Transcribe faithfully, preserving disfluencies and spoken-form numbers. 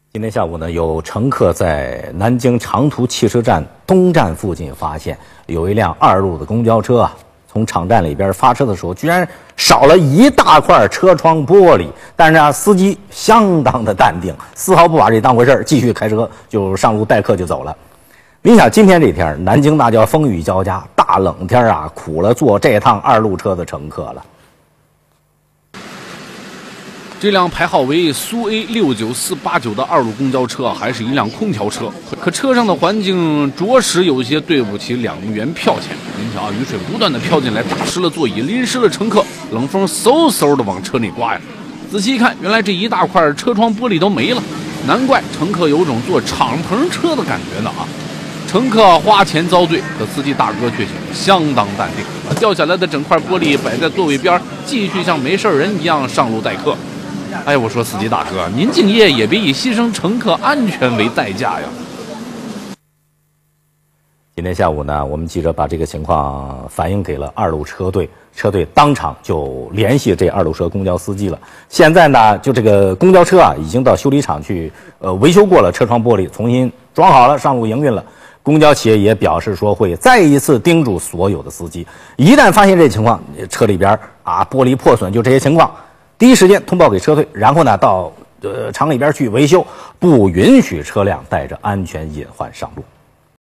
今天下午呢，有乘客在南京长途汽车站东站附近发现，有一辆二路的公交车啊，从场站里边发车的时候，居然少了一大块车窗玻璃。但是啊，司机相当的淡定，丝毫不把这当回事儿，继续开车就上路待客就走了。你想，今天这天，南京那叫风雨交加，大冷天啊，苦了坐这趟二路车的乘客了。 这辆排号为苏 A 六九四八九的二路公交车还是一辆空调车，可车上的环境着实有些对不起两元票钱。您瞧，雨水不断的飘进来，打湿了座椅，淋湿了乘客，冷风嗖嗖的往车里刮呀。仔细一看，原来这一大块车窗玻璃都没了，难怪乘客有种坐敞篷车的感觉呢啊！乘客花钱遭罪，可司机大哥却显得相当淡定，把掉下来的整块玻璃摆在座位边，继续像没事人一样上路待客。 哎，我说司机大哥，您敬业也别以牺牲乘客安全为代价呀！ 今天下午呢，我们记者把这个情况反映给了二路车队，车队当场就联系这二路车公交司机了。现在呢，就这个公交车啊，已经到修理厂去呃维修过了，车窗玻璃重新装好了，上路营运了。公交企业也表示说会再一次叮嘱所有的司机，一旦发现这情况，车里边啊玻璃破损，就这些情况。 第一时间通报给车队，然后呢到呃厂里边去维修，不允许车辆带着安全隐患上路。